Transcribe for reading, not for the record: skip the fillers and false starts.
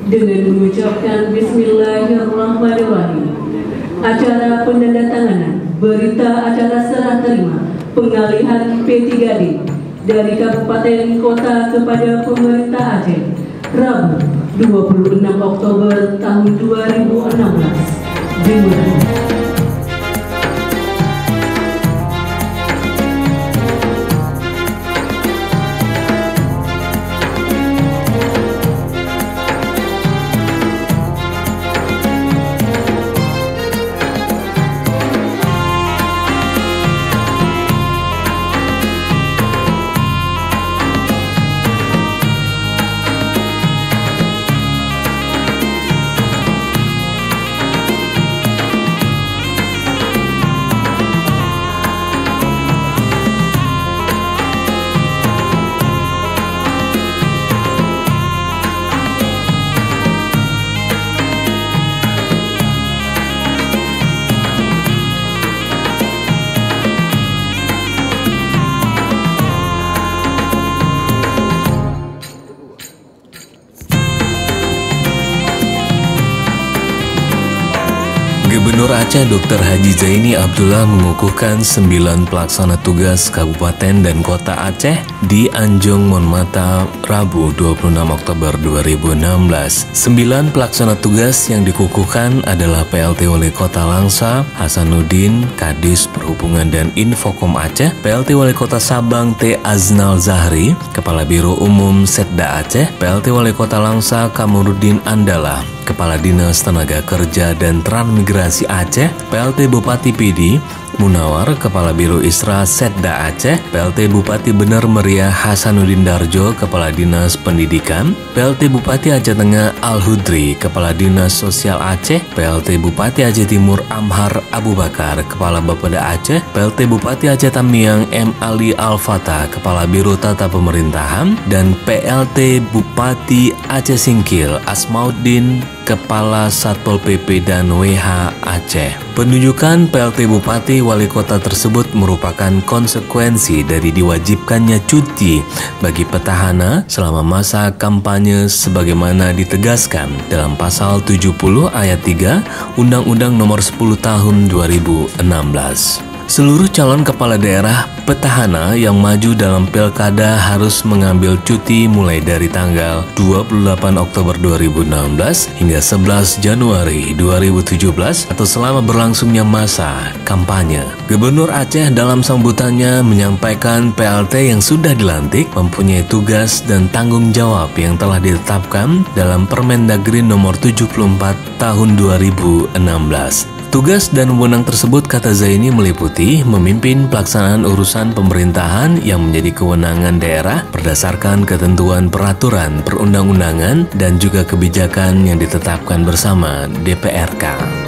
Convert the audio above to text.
dengan mengucapkan Bismillahirrahmanirrahim. Acara penandatanganan berita acara serah terima pengalihan P3D dari Kabupaten Kota kepada Pemerintah Aceh, Rabu 26 Oktober tahun 2016 dimulai. Gubernur Aceh Dr. Haji Zaini Abdullah mengukuhkan 9 pelaksana tugas Kabupaten dan Kota Aceh di Anjung Monmata Rabu 26 Oktober 2016. 9 pelaksana tugas yang dikukuhkan adalah PLT Wali Kota Langsa Hasanuddin, Kadis Perhubungan dan Infokom Aceh, PLT Wali Kota Sabang T. Aznal Zahri, Kepala Biro Umum Setda Aceh, PLT Wali Kota Langsa Kamuruddin Andala, Kepala Dinas Tenaga Kerja dan Transmigrasi Aceh, PLT Bupati Pidi Munawar, Kepala Biro Isra Setda Aceh, PLT Bupati Bener Meriah Hasanuddin Darjo, Kepala Dinas Pendidikan, PLT Bupati Aceh Tengah Al-Hudri, Kepala Dinas Sosial Aceh, PLT Bupati Aceh Timur Amhar Abu Bakar, Kepala Bapeda Aceh, PLT Bupati Aceh Tamiang M. Ali Al-Fatah, Kepala Biro Tata Pemerintahan, dan PLT Bupati Aceh Singkil Asmauddin, Kepala Satpol PP dan WH Aceh. Penunjukan PLT Bupati Wali Kota tersebut merupakan konsekuensi dari diwajibkannya cuti bagi petahana selama masa kampanye sebagaimana ditegaskan dalam pasal 70 ayat 3 Undang-Undang Nomor 10 Tahun 2016. Seluruh calon kepala daerah petahana yang maju dalam pilkada harus mengambil cuti mulai dari tanggal 28 Oktober 2016 hingga 11 Januari 2017 atau selama berlangsungnya masa kampanye. Gubernur Aceh dalam sambutannya menyampaikan PLT yang sudah dilantik mempunyai tugas dan tanggung jawab yang telah ditetapkan dalam Permendagri Nomor 74 Tahun 2016. Tugas dan wewenang tersebut, kata Zaini, meliputi memimpin pelaksanaan urusan pemerintahan yang menjadi kewenangan daerah berdasarkan ketentuan peraturan perundang-undangan dan juga kebijakan yang ditetapkan bersama DPRK.